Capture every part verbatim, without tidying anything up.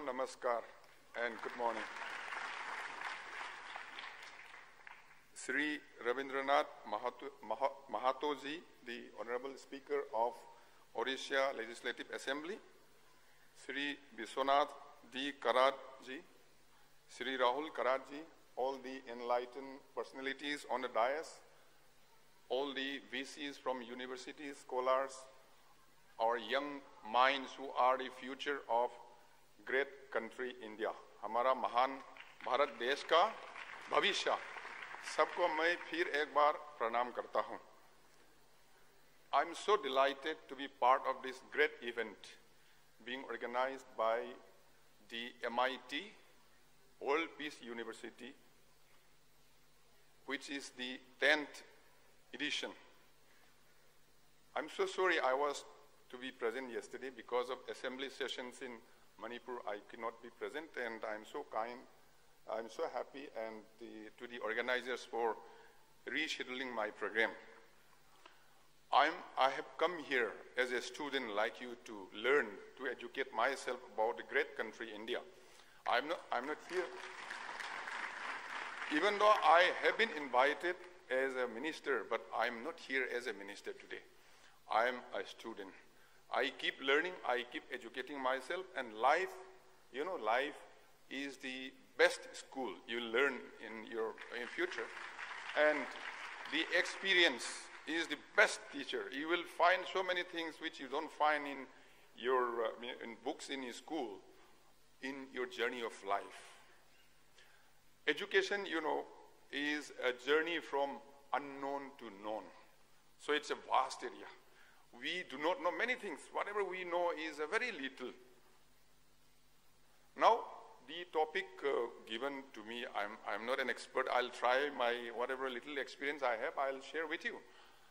namaskar, and good morning. Shri Rabindranath Mahato, Maha, Mahatoji, the Honorable Speaker of Odisha Legislative Assembly, Shri Biswanath D. Karatji, Shri Rahul Karatji, all the enlightened personalities on the dais, all the V Cs from universities, scholars, our young minds who are the future of great country India. हमारा महान भारत देश का भविष्य, सबको मैं फिर एक बार प्रणाम करता हूँ. I'm so delighted to be part of this great event being organized by the M I T World Peace University, which is the tenth edition. I'm so sorry I was to be present yesterday because of assembly sessions in Manipur. I cannot be present, and I'm so kind, I'm so happy and the, to the organizers for rescheduling my program. I'm, I have come here as a student like you to learn, to educate myself about the great country India. I'm not, I'm not here. Even though I have been invited as a minister, but I'm not here as a minister today. I'm a student. I keep learning, I keep educating myself, and life, you know, life is the best school you learn in your in future. And the experience is the best teacher. You will find so many things which you don't find in your uh, in books in your school, in your journey of life. Education, you know, is a journey from unknown to known. So it's a vast area. We do not know many things. Whatever we know is a very little. Now, the topic uh, given to me, I'm, I'm not an expert. I'll try my whatever little experience I have, I'll share with you.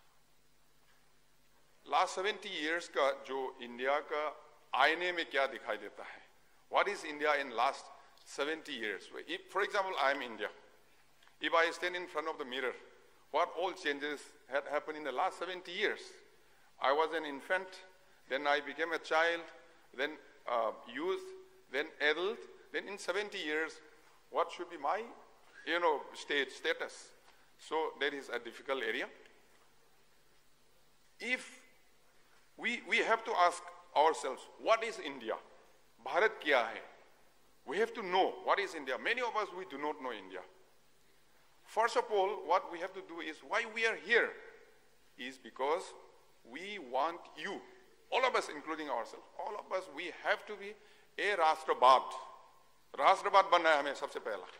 Last seventy years का जो India का आईने में क्या दिखाई देता है? What is India in last seventy years? If, for example, I'm India. If I stand in front of the mirror, what all changes had happened in the last seventy years? I was an infant, then I became a child, then uh, youth, then adult, then in seventy years, what should be my, you know, state status? So there is a difficult area. If we, we have to ask ourselves, what is India? Bharat kya hai? We have to know what is India. Many of us, we do not know India. First of all, what we have to do is, why we are here is because we want you, all of us, including ourselves, all of us, we have to be a Rashtrabad. Rashtrabad banna hai hame sabse pehla.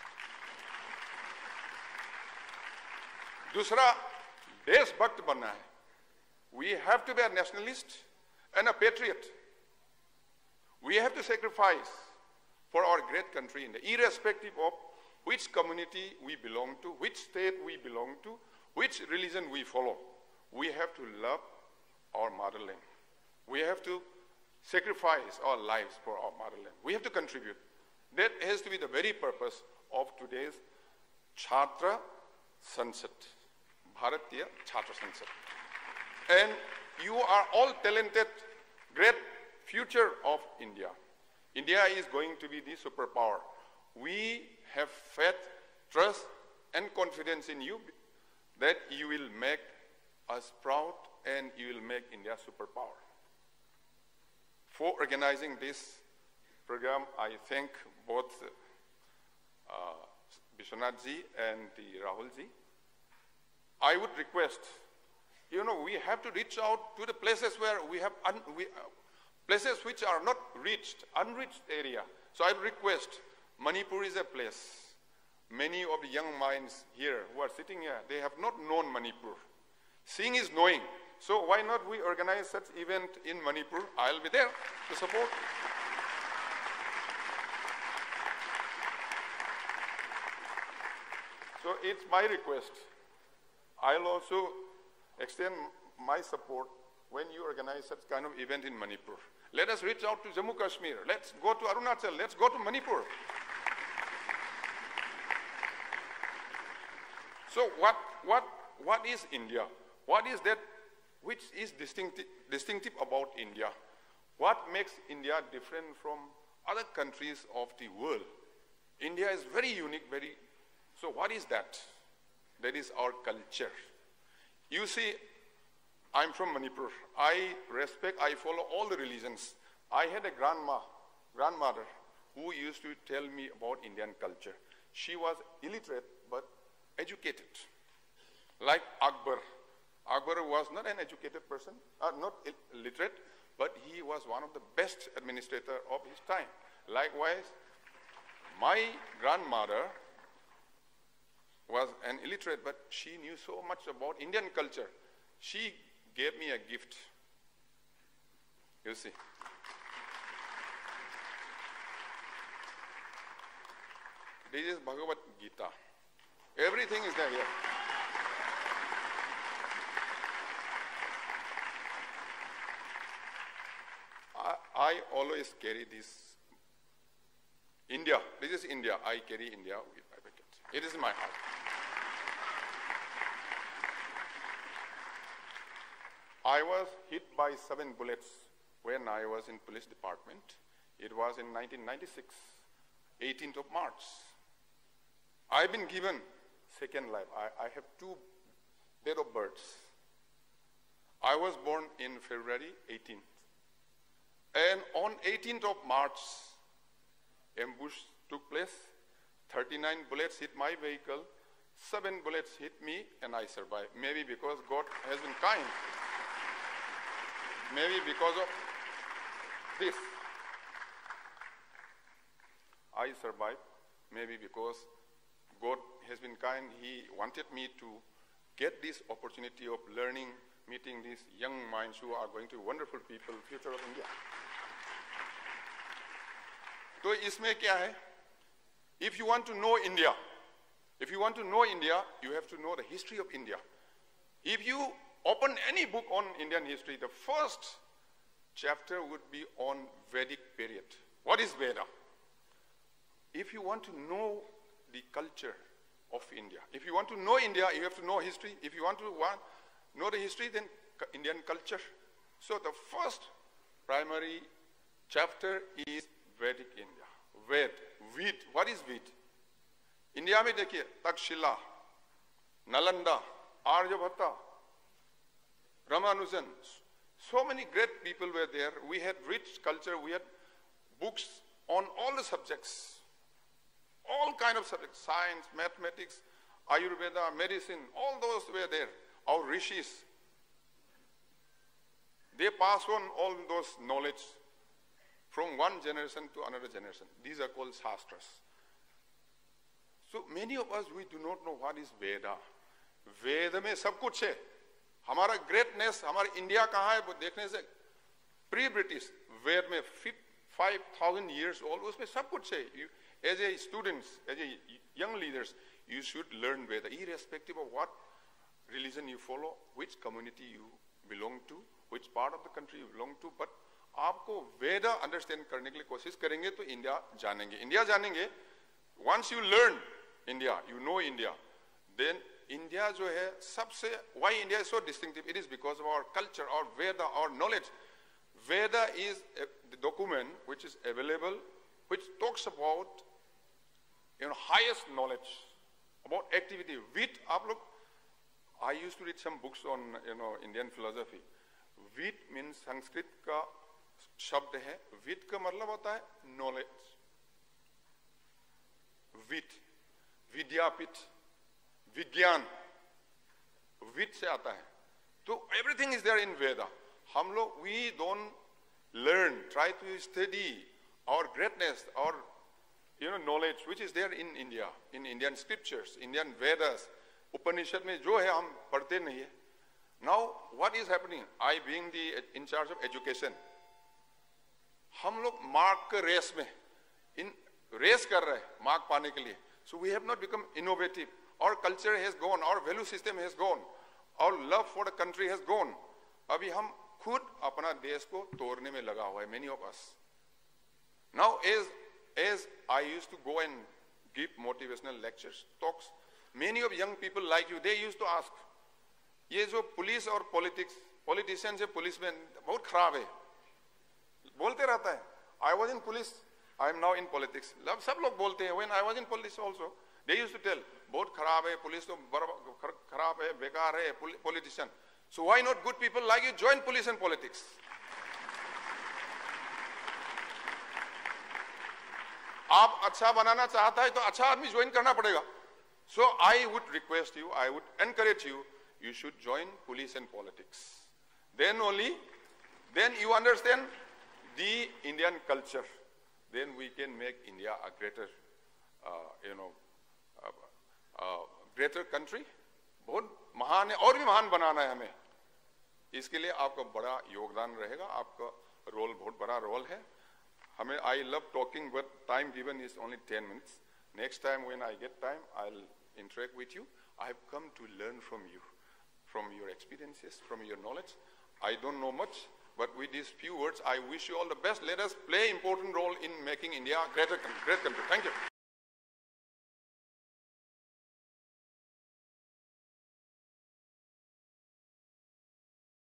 Dusra, Deshbhakt banna hai. We have to be a nationalist and a patriot. We have to sacrifice for our great country India, irrespective of which community we belong to, which state we belong to, which religion we follow. We have to love our motherland. We have to sacrifice our lives for our motherland. We have to contribute. That has to be the very purpose of today's Chhatra Sansad, Bharatiya Chhatra Sansad. And you are all talented, great future of India. India is going to be the superpower. We have faith, trust, and confidence in you that you will make us proud and you will make India superpower. For organizing this program, I thank both uh, Biswanathji and the Rahulji. I would request, you know, we have to reach out to the places where we have, un we, uh, places which are not reached, unreached area. So I request, Manipur is a place. Many of the young minds here who are sitting here, they have not known Manipur. Seeing is knowing. So why not we organize such event in Manipur? I'll be there to support. So it's my request. I'll also extend my support when you organize such kind of event in Manipur. Let us reach out to Jammu Kashmir. Let's go to Arunachal. Let's go to Manipur. So what, what, what is India? What is that which is distinctive, distinctive about India? What makes India different from other countries of the world. India is very unique, very, so what is that? That is our culture. You see, I'm from Manipur. I respect, I follow all the religions. I had a grandma, grandmother who used to tell me about Indian culture. She was illiterate but educated. Like Akbar. Akbar was not an educated person, uh, not illiterate, but he was one of the best administrators of his time. Likewise, my grandmother was an illiterate, but she knew so much about Indian culture. She gave me a gift. You see. This is Bhagavad Gita. Everything is there here. I, I always carry this. India. This is India. I carry India with my pocket. It is in my heart. I was hit by seven bullets when I was in police department. It was in nineteen ninety-six, eighteenth of March. I've been given second life. I, I have two date of births. I was born in February eighteenth. And on eighteenth of March, ambush took place. thirty-nine bullets hit my vehicle. Seven bullets hit me and I survived. Maybe because God has been kind. Maybe because of this. I survived. Maybe because God has been kind. He wanted me to get this opportunity of learning, meeting these young minds who are going to be wonderful people, future of India. So, isme kya hai? If you want to know India, if you want to know India, you have to know the history of India. If you open any book on Indian history, the first chapter would be on Vedic period. What is Veda? If you want to know the culture of India, if you want to know India, you have to know history. If you want to want, know the history, then Indian culture. So the first primary chapter is Vedic India. Ved, Ved. What is Ved? India में देखिए Takshashila, Nalanda, Aryabhatta, Ramanujan. So many great people were there. We had rich culture. We had books on all the subjects, all kind of subjects: science, mathematics, Ayurveda, medicine. All those were there. Our rishis, they pass on all those knowledge from one generation to another generation. These are called shastras. So many of us, we do not know what is Veda. Veda में सब कुछ है. हमारा greatness, हमारा India कहाँ है वो देखने से pre-British, Ved में five thousand years old, उसमें सब कुछ है. You, as a students, as a young leaders, you should learn Veda, irrespective of what religion you follow, which community you belong to, which part of the country you belong to. But आपको वेदा understand करने के लिए कोशिश करेंगे तो India जानेंगे. India जानेंगे. Once you learn India, you know India, then India जो है सबसे, why India is so distinctive? It is because of our culture, our Veda, our knowledge. Veda is a, the document which is available, which talks about, you know, highest knowledge about activity. Vit, आप लोग, I used to read some books on, you know, Indian philosophy. Vit means Sanskrit का शब्द है. With का मतलब होता है knowledge. With, विद्यापीठ, विज्ञान, विद से आता है. तो everything is there in Veda. हम लोग, we don't learn, try to study our greatness, our, you know, knowledge which is there in India, in Indian scriptures, Indian Vedas, Upanishad में जो है हम पढ़ते नहीं है. Now what is happening? I being the in charge of education, हम लोग mark के रेस में इन रेस कर रहे हैं मार्क पाने के लिए. So we have not become innovative. Our culture has gone, our value system has gone, our love for the country has gone. अभी हम खुद अपना देश को तोड़ने में लगा हुआ है, many of us. Now as as I used to go and give motivational lectures, talks, many of young people like you, they used to ask, ये जो पुलिस और पॉलिटिक्स, पॉलिटिशियन से पुलिस में बहुत खराब है, बोलते रहता है. I was in police, I am now in politics. सब लोग बोलते हैं, when I was in politics also, they used to tell, बहुत खराब है, police तो खराब है, बेकार है, politician. So why not good people like you join police and politics? आप अच्छा बनाना चाहता है तो अच्छा आदमी ज्वाइन करना पड़ेगा. So I would request you, I would encourage you, you should join police and politics. Then only, then you understand the Indian culture. Then we can make India a greater, uh, you know, uh, uh, greater country. बहुत महान है, और भी महान बनाना है हमें. इसके लिए आपका बड़ा योगदान रहेगा, आपका रोल बहुत बड़ा रोल है. हमें, I love talking, but time given is only ten minutes. Next time when I get time, I'll interact with you. I have come to learn from you, from your experiences, from your knowledge. I don't know much, but with these few words, I wish you all the best. Let us play an important role in making India a greater, great country. Thank you.